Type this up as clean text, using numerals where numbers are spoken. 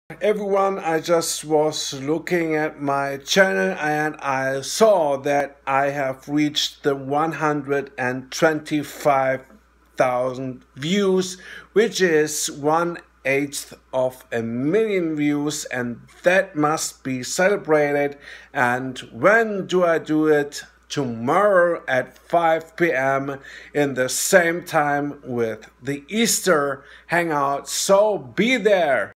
Everyone, I just was looking at my channel and I saw that I have reached the 125,000 views, which is 1/8 of a million views, and that must be celebrated. And when do I do it? Tomorrow at 5 p.m. in the same time with the Easter hangout, so be there.